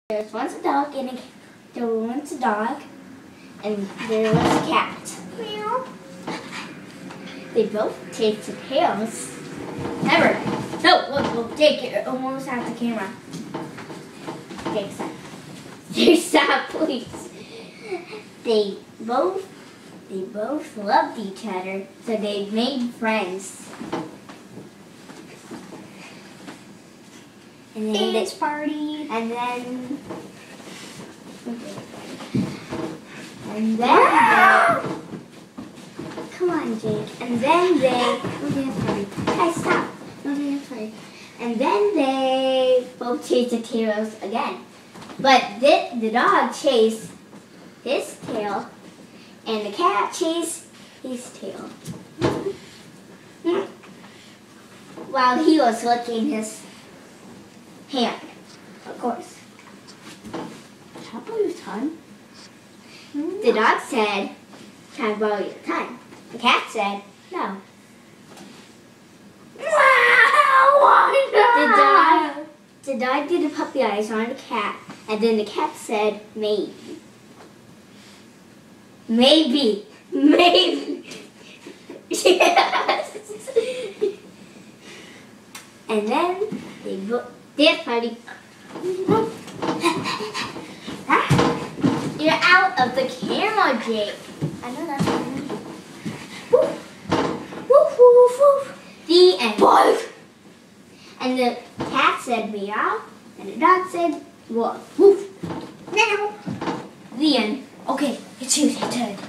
There was once a dog and there was once a dog and there was a cat. Meow. They both chased their tails. Never. No, look, Jake, you're almost at the camera. Jake, stop. Jake, stop, please. They both loved each other, so they made friends. And then Dance party. And then come on, Jake. And then they Guys, stop. No dance party. And then they both chased the tails again. But the dog chased his tail, and the cat chased his tail. While he was licking his hand, of course. Can I borrow your tongue? The dog said, "Can I borrow your tongue?" The cat said, "No." Why not? The dog did the puppy eyes on the cat, and then the cat said, "Maybe." Maybe. Yes. And then they did party. You're out of the camera, Jake. I know that's what I mean. Woof, woof, woof. The end. Woof. And the cat said meow, and the dog said woof. Woof. Now. The end. Okay, it's your turn.